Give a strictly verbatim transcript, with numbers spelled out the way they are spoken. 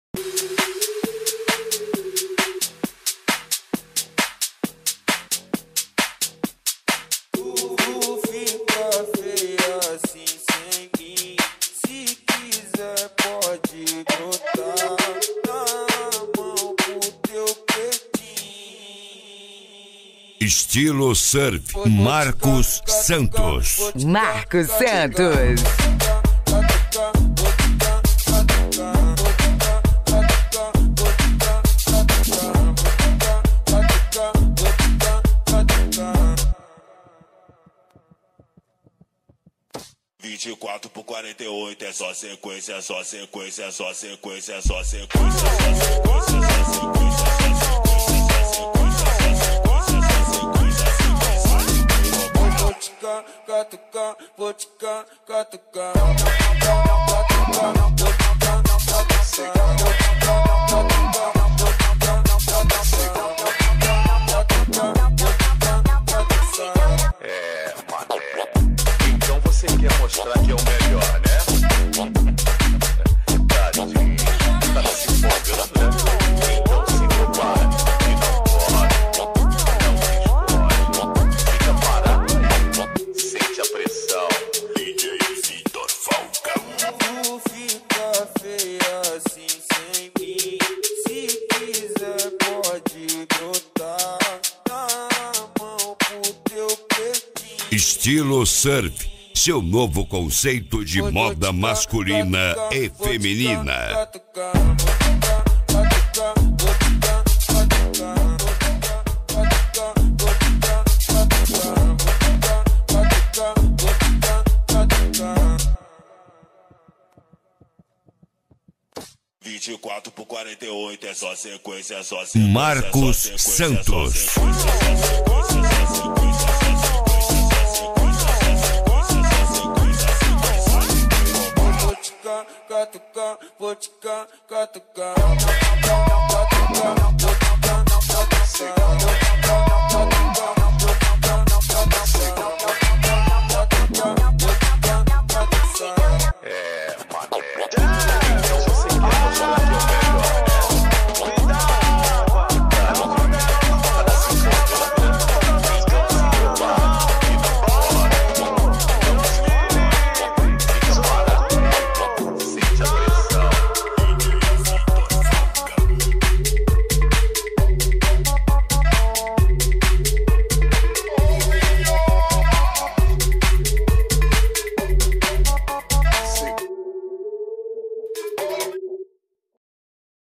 Estilo surf, Marcos Santos. Marcos Santos. vinte e quatro por quarenta e oito, é só sequência, é só sequência, é só sequência, é só sequência, é só sequência, é só sequência, é só catucar, vou te catucar. É, mané. Então você quer mostrar que é o melhor, né? Tadinho, tá se empolgando, né? Então se prepara e não pode, não se esconde. Fica parado aí, sente a pressão. D J Vitor Falcão. Tu fica feia assim sem mim. Se quiser pode brotar na mão pro teu peitinho. Estilo surf, seu novo conceito de moda masculina e feminina. vinte e quatro por quarenta e oito, é só sequência, é só sequência. Marcos Santos. Catucar, vou te catucar.